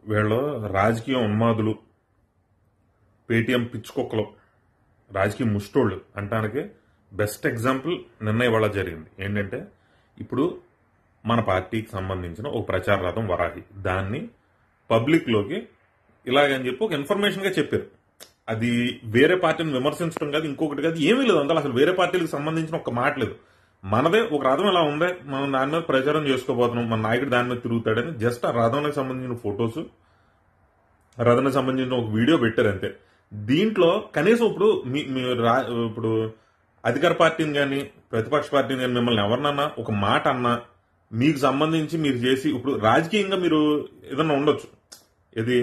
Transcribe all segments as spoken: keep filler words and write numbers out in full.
వీళ్ళు రాజకీయ ఉన్మాదులు, పేటీఎం పిచ్చుకొక్కలు, రాజకీయ ముష్టోళ్ళు అంటానికి బెస్ట్ ఎగ్జాంపుల్ నిన్న ఇవాళ జరిగింది. ఏంటంటే ఇప్పుడు మన పార్టీకి సంబంధించిన ఒక ప్రచార రథం వరాహి, దాన్ని పబ్లిక్లోకి ఇలాగని చెప్పి ఒక ఇన్ఫర్మేషన్గా చెప్పారు. అది వేరే పార్టీని విమర్శించడం కాదు, ఇంకొకటి కాదు, ఏమీ లేదు. అందులో అసలు వేరే పార్టీలకు సంబంధించిన ఒక మాట లేదు. మనదే ఒక రథం ఇలా ఉందే, మనం దాని మీద ప్రచారం చేసుకోబోతున్నాం, మన నాయకుడు దాని మీద తిరుగుతాడని జస్ట్ ఆ రథానికి సంబంధించిన ఫొటోస్, రథానికి సంబంధించిన ఒక వీడియో పెట్టారు అంతే. దీంట్లో కనీసం ఇప్పుడు మీ ఇప్పుడు అధికార పార్టీని కానీ ప్రతిపక్ష పార్టీని కానీ మిమ్మల్ని ఎవరినన్నా ఒక మాట అన్నా మీకు సంబంధించి మీరు చేసి, ఇప్పుడు రాజకీయంగా మీరు ఏదన్నా ఉండొచ్చు, ఇది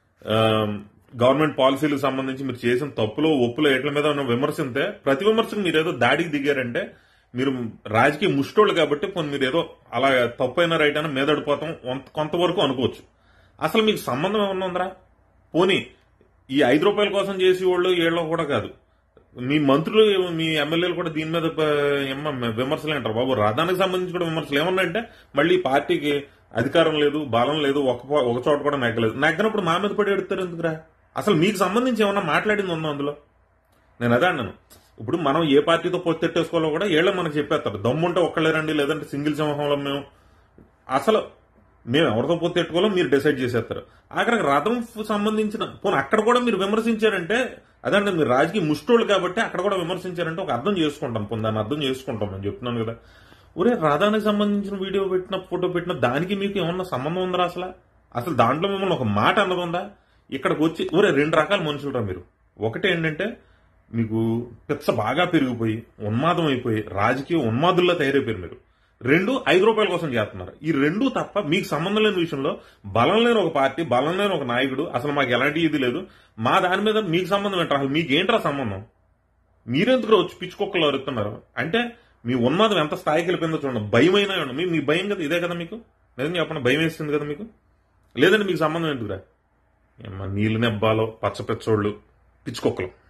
గవర్నమెంట్ పాలసీలకు సంబంధించి మీరు చేసిన తప్పులో ఒప్పులో ఎట్ల మీద విమర్శింటే ప్రతి విమర్శకు మీరు ఏదో దాడికి దిగారంటే మీరు రాజకీయ ముష్టోళ్ళు కాబట్టి కొన్ని మీరు ఏదో అలా తప్పైనా రైట్ అయినా మీదడిపోతాం కొంతవరకు అనుకోవచ్చు. అసలు మీకు సంబంధం ఏమన్నా ఉందరా? పోనీ ఈ ఐదు రూపాయల కోసం చేసి వాళ్ళు ఏళ్ళో కూడా కాదు, మీ మంత్రులు మీ ఎమ్మెల్యేలు కూడా దీని మీద విమర్శలు అంటారు. బాబు రథానికి సంబంధించి కూడా విమర్శలు ఏమన్నాయంటే మళ్ళీ పార్టీకి అధికారం లేదు, బలం లేదు, ఒక ఒక చోట కూడా నెగ్గలేదు. నెగ్గనప్పుడు మా మీద పడి ఎడుతారు ఎందుకురా? అసలు మీకు సంబంధించి ఏమన్నా మాట్లాడింది ఉందో అందులో? నేను అదే అన్నాను. ఇప్పుడు మనం ఏ పార్టీతో పొత్తెట్టేసుకోవాలో కూడా ఏళ్ళ మనకు చెప్పేస్తారు. దమ్ముంటే ఒక్కళ్ళేరండి, లేదంటే సింగిల్ సింహంలో మేము అసలు మేము ఎవరితో పొత్తెట్టుకోవాలో మీరు డిసైడ్ చేసేస్తారు. ఆఖరికి రథం సంబంధించిన పోనీ అక్కడ కూడా మీరు విమర్శించారంటే అదంటే మీరు రాజకీయ ముష్టోళ్ళు కాబట్టి అక్కడ కూడా విమర్శించారంటే ఒక అర్థం చేసుకుంటాం, పోనీ దాన్ని అర్థం చేసుకుంటాం అని చెప్తున్నాను కదా. ఒరే రథానికి సంబంధించిన వీడియో పెట్టిన ఫోటో పెట్టిన దానికి మీకు ఏమన్నా సంబంధం ఉందా? అసలు అసలు దాంట్లో మిమ్మల్ని ఒక మాట అన్నది ఉందా? ఇక్కడికి వచ్చి ఒరే రెండు రకాల మనుషులరా మీరు. ఒకటి ఏంటంటే మీకు పిచ్చ బాగా పెరిగిపోయి ఉన్మాదం అయిపోయి రాజకీయ ఉన్మాదుల్లో తయారైపోయారు మీరు. రెండు ఐదు రూపాయల కోసం చేస్తున్నారు. ఈ రెండు తప్ప మీకు సంబంధం లేని విషయంలో బలం లేని ఒక పార్టీ, బలం లేని ఒక నాయకుడు, అసలు మాకు ఎలాంటి ఇది లేదు, మా దాని మీద మీకు సంబంధం ఏంటారు? అసలు మీకేంట్రా సంబంధం? మీరెందుకు వచ్చి పిచ్చుకొక్కలు అరుతున్నారు అంటే మీ ఉన్మాదం ఎంత స్థాయికి వెళ్ళిపోయిందో చూడండి. భయం అయినా మీ మీ భయం కదా ఇదే కదా మీకు? లేదని చెప్పండి, భయం వేస్తుంది కదా మీకు? లేదంటే మీకు సంబంధం ఎందుకురా? నీళ్ళు నెబ్బాలో పచ్చ పెచ్చోళ్ళు పిచ్చుకొక్కలు.